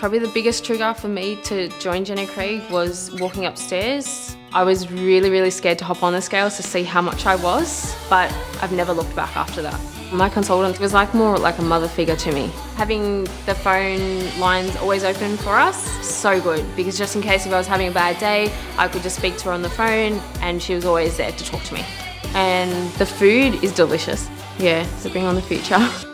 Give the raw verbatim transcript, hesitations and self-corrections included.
Probably the biggest trigger for me to join Jenny Craig was walking upstairs. I was really, really scared to hop on the scales to see how much I was, but I've never looked back after that. My consultant was like more like a mother figure to me. Having the phone lines always open for us, so good, because just in case if I was having a bad day, I could just speak to her on the phone and she was always there to talk to me. And the food is delicious. Yeah, so bring on the future.